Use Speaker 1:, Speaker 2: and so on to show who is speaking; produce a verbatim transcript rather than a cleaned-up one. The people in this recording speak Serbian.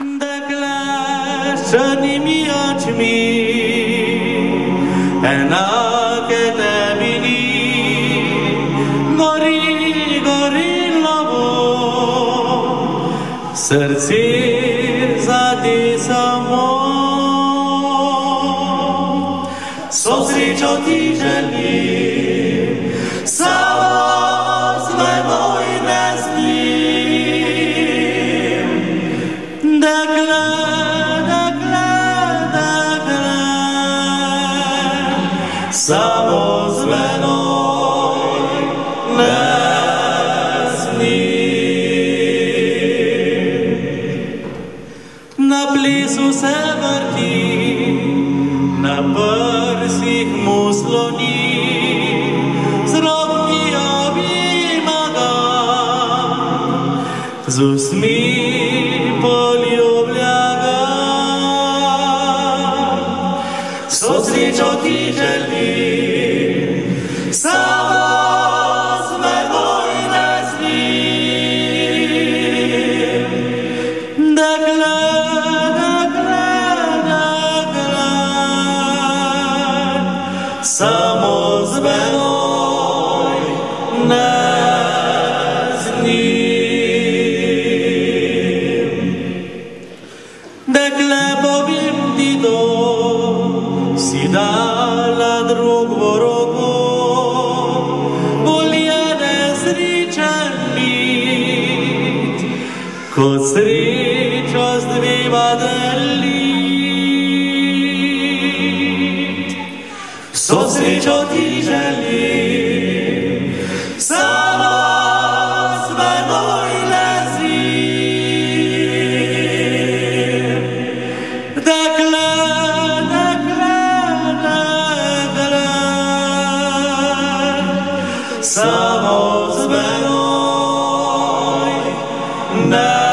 Speaker 1: Srdce zate samo, so srečo ti želim, samo z menoj ne znim. Dekle, dekle, dekle, samo z menoj ne znim. Na plesu se vrti, na prsih mu sloni, z roki objema ga, z usmi poljublja ga. So srečo ti želim, samo z menoj ne znim. Dekle, samo z menoj ne znim. Dekle, povem ti to, si dala drug v roko, bolje nesrečen bit, kot srečo z dvema delit. So srečo ti želim, samo z menoj ne znim. Dekle, dekle, dekle, samo z menoj ne znim.